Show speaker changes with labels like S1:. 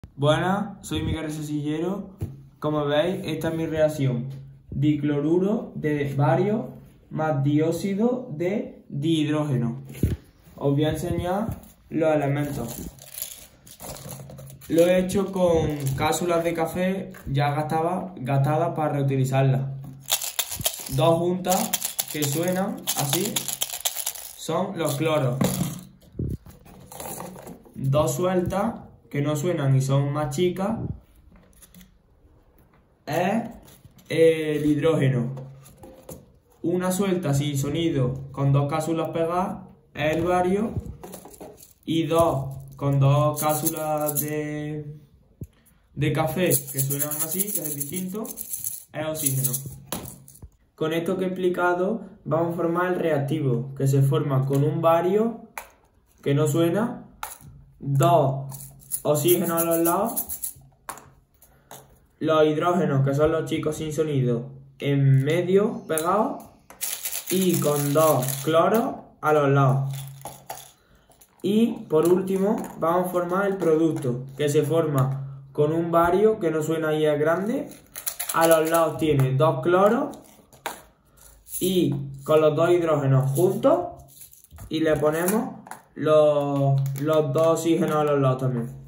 S1: Buenas, soy Miguel Sillero. Como veis, esta es mi reacción. Dicloruro de bario más dióxido de dihidrógeno. Os voy a enseñar los elementos. Lo he hecho con cápsulas de café ya gastadas para reutilizarlas. Dos juntas que suenan así son los cloros. Dos sueltas que no suenan y son más chicas es el hidrógeno. Una suelta sin sonido con dos cápsulas pegadas es el bario, y dos con dos cápsulas de café que suenan así, que es distinto, es oxígeno. Con esto que he explicado vamos a formar el reactivo, que se forma con un bario que no suena, dos oxígenos a los lados, los hidrógenos, que son los chicos sin sonido, en medio pegados, y con dos cloros a los lados. Y por último vamos a formar el producto, que se forma con un bario que no suena y es grande, a los lados tiene dos cloros y con los dos hidrógenos juntos, y le ponemos los dos oxígenos a los lados también.